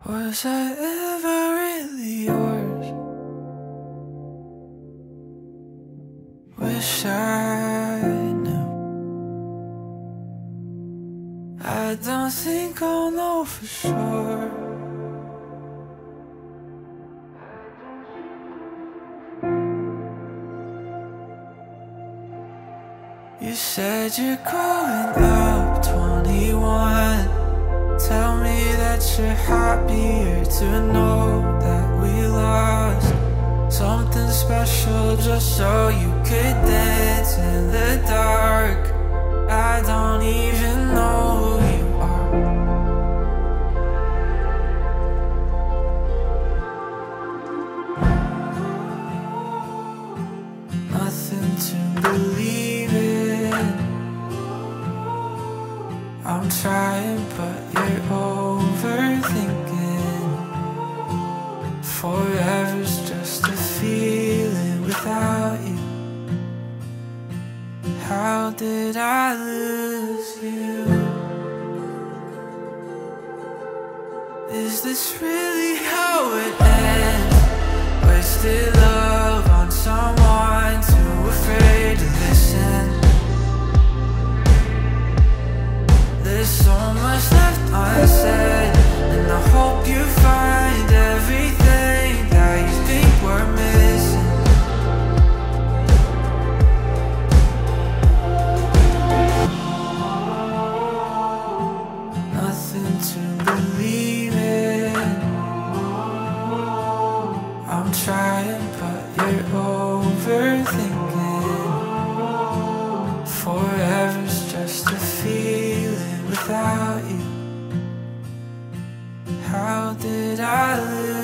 Was I ever really yours? Wish I knew. I don't think I'll know for sure. You said you're growing up, 21. Tell me that you're happier to know that we lost something special just so you could dance in the dark. I don't even know who you are. Nothing to believe in. I'm trying, but you're overthinking. Forever's just a feeling without you. How did I lose you? Is this really how it ends? Wasted love on someone too afraid to listen. There's so much left unsaid, and I hope you find everything that you think we're missing. Nothing to believe in. I'm trying, but you're overthinking. Forever's just a feeling without you. How did I lose